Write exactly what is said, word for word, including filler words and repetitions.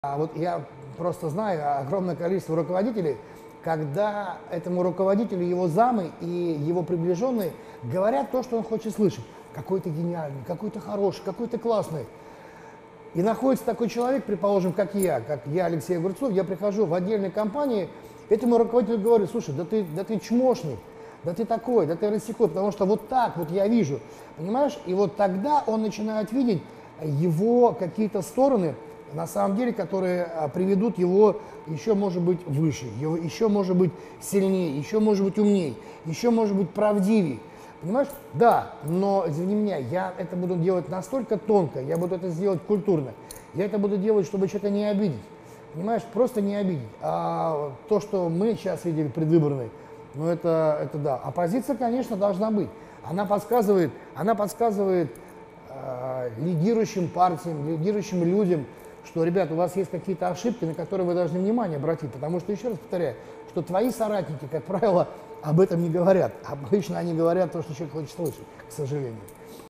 А вот я просто знаю огромное количество руководителей, когда этому руководителю его замы и его приближенные говорят то, что он хочет слышать. Какой ты гениальный, какой ты хороший, какой ты классный. И находится такой человек, предположим, как я, как я, Алексей Огурцов, я прихожу в отдельной компании, этому руководителю говорю: слушай, да ты, да ты чмошник, да ты такой, да ты рассекой, потому что вот так вот я вижу, понимаешь? И вот тогда он начинает видеть его какие-то стороны, на самом деле, которые приведут его еще, может быть, выше, его еще, может быть, сильнее, еще, может быть, умнее, еще, может быть, правдивее. Понимаешь? Да, но, извини меня, я это буду делать настолько тонко, я буду это сделать культурно, я это буду делать, чтобы человека не обидеть. Понимаешь? Просто не обидеть. А то, что мы сейчас видели предвыборной, ну это, это да. Оппозиция, конечно, должна быть. Она подсказывает, она подсказывает э, лидирующим партиям, лидирующим людям, что, ребят, у вас есть какие-то ошибки, на которые вы должны внимание обратить, потому что, еще раз повторяю, что твои соратники, как правило, об этом не говорят. Обычно они говорят то, что человек хочет слышать, к сожалению.